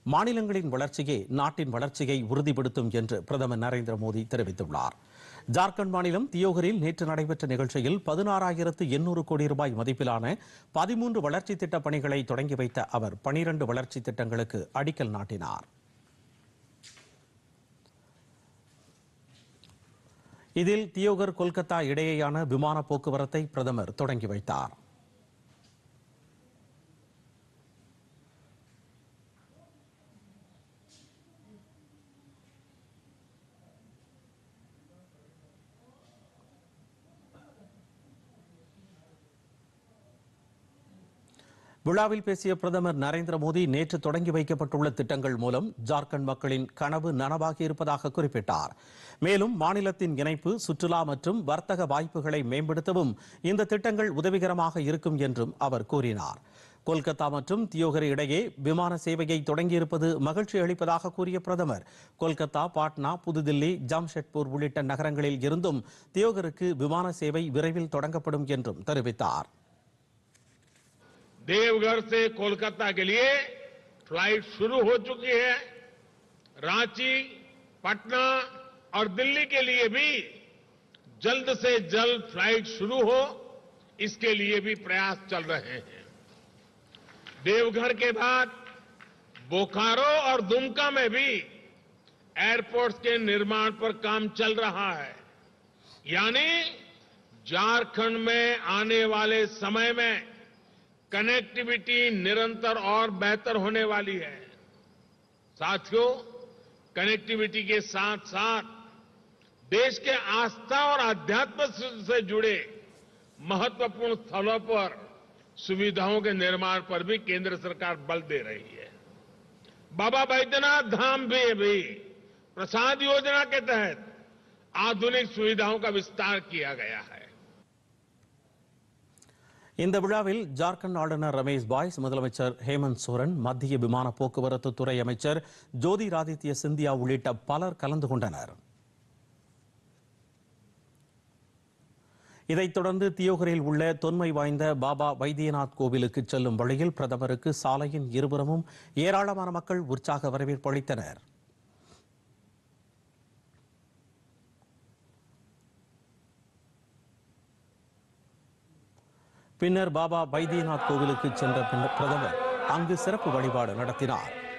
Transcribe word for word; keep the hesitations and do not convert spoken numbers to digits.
மாநிலங்களின் வளர்ச்சியே நாட்டின் வளர்ச்சியை உறுதிப்படுத்தும் என்று பிரதமர் நரேந்திர மோடி தெரிவித்துள்ளார். ஜார்க்கண்ட் மாநிலம் தியோகரில் நேற்று நடைபெற்ற நிகழ்ச்சியில் பதினாறாயிரத்து எண்ணூறு கோடி ரூபாய் மதிப்பிலான பதிமூன்று வளர்ச்சி திட்டப் பணிகளை தொடங்கி வைத்த அவர் பனிரண்டு வளர்ச்சி திட்டங்களுக்கு அடிக்கல் நாட்டினார். இதில் தியோகர் கொல்கத்தா இடையேயான விமான போக்குவரத்தை பிரதமர் தொடங்கி வைத்தார். விழாவில் பேசிய பிரதமர் நரேந்திர மோடி நேற்று தொடங்கி வைக்கப்பட்டுள்ள திட்டங்கள் மூலம் ஜார்க்கண்ட் மக்களின் கனவு நனவாகி இருப்பதாக குறிப்பிட்டார். மேலும் மாநிலத்தின் இணைப்பு, சுற்றுலா மற்றும் வர்த்தக வாய்ப்புகளை மேம்படுத்தவும் இந்த திட்டங்கள் உதவிகரமாக இருக்கும் என்றும் அவர் கூறினார். கொல்கத்தா மற்றும் தியோகர் இடையே விமான சேவையை தொடங்கியிருப்பது மகிழ்ச்சி அளிப்பதாக கூறிய பிரதமர் கொல்கத்தா, பாட்னா, புதுதில்லி, ஜாம்ஷெட்பூர் உள்ளிட்ட நகரங்களில் இருந்தும் தியோகருக்கு விமான சேவை விரைவில் தொடங்கப்படும் என்றும் தெரிவித்தார். देवघर से कोलकाता के लिए फ्लाइट शुरू हो चुकी है। रांची, पटना और दिल्ली के लिए भी जल्द से जल्द फ्लाइट शुरू हो, इसके लिए भी प्रयास चल रहे हैं। देवघर के बाद बोकारो और दुमका में भी एयरपोर्ट्स के निर्माण पर काम चल रहा है। यानी झारखंड में आने वाले समय में कनेक्टिविटी निरंतर और बेहतर होने वाली है। साथियों, कनेक्टिविटी के साथ साथ देश के आस्था और आध्यात्म से जुड़े महत्वपूर्ण स्थलों पर सुविधाओं के निर्माण पर भी केंद्र सरकार बल दे रही है। बाबा बैद्यनाथ धाम में भी प्रसाद योजना के तहत आधुनिक सुविधाओं का विस्तार किया गया है। இந்த விழாவில் ஜார்க்கண்ட் ஆளுநர் ரமேஷ் பாய்ஸ், முதலமைச்சர் ஹேமந்த் சோரன், மத்திய விமான போக்குவரத்து துறை அமைச்சர் ஜோதிராதித்ய சிந்தியா உள்ளிட்ட பலர் கலந்து கொண்டனர். இதைத் தொடர்ந்து தியோகரில் உள்ள தொன்மை வாய்ந்த பாபா வைத்தியநாத் கோவிலுக்கு செல்லும் வழியில் பிரதமருக்கு சாலையின் இருபுறமும் ஏராளமான மக்கள் உற்சாக வரவேற்பு அளித்தனர். பின்னர் பாபா வைத்தியநாத் கோவிலுக்கு சென்ற பிரதமர் அங்கு சிறப்பு வழிபாடு நடத்தினார்.